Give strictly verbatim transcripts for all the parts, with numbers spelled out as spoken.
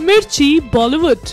मिर्ची बॉलीवुड।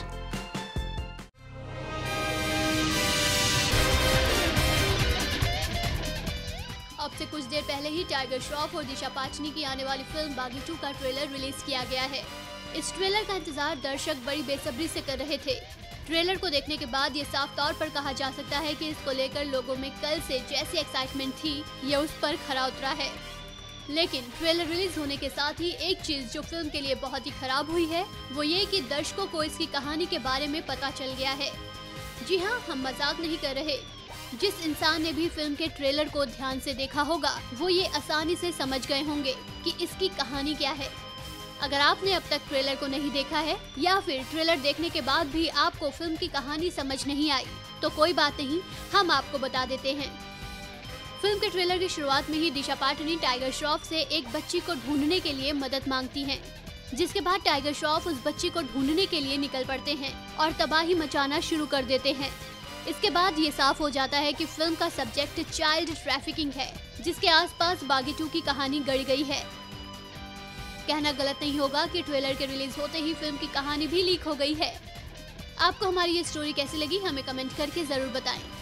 अब से कुछ देर पहले ही टाइगर श्रॉफ और दिशा पाटनी की आने वाली फिल्म बागी टू का ट्रेलर रिलीज किया गया है। इस ट्रेलर का इंतजार दर्शक बड़ी बेसब्री से कर रहे थे। ट्रेलर को देखने के बाद ये साफ तौर पर कहा जा सकता है कि इसको लेकर लोगों में कल से जैसी एक्साइटमेंट थी, ये उस पर खरा उतरा है। लेकिन ट्रेलर रिलीज होने के साथ ही एक चीज जो फिल्म के लिए बहुत ही खराब हुई है, वो ये कि दर्शकों को इसकी कहानी के बारे में पता चल गया है। जी हाँ, हम मजाक नहीं कर रहे। जिस इंसान ने भी फिल्म के ट्रेलर को ध्यान से देखा होगा, वो ये आसानी से समझ गए होंगे कि इसकी कहानी क्या है। अगर आपने अब तक ट्रेलर को नहीं देखा है या फिर ट्रेलर देखने के बाद भी आपको फिल्म की कहानी समझ नहीं आई, तो कोई बात नहीं, हम आपको बता देते हैं। फिल्म के ट्रेलर की शुरुआत में ही दिशा पाटनी टाइगर श्रॉफ से एक बच्ची को ढूंढने के लिए मदद मांगती हैं, जिसके बाद टाइगर श्रॉफ उस बच्ची को ढूंढने के लिए निकल पड़ते हैं और तबाही मचाना शुरू कर देते हैं। इसके बाद ये साफ हो जाता है कि फिल्म का सब्जेक्ट चाइल्ड ट्रैफिकिंग है, जिसके आसपास बागी टू की कहानी गढ़ी गई है। कहना गलत नहीं होगा कि ट्रेलर के रिलीज होते ही फिल्म की कहानी भी लीक हो गई है। आपको हमारी ये स्टोरी कैसी लगी, हमें कमेंट करके जरूर बताएं।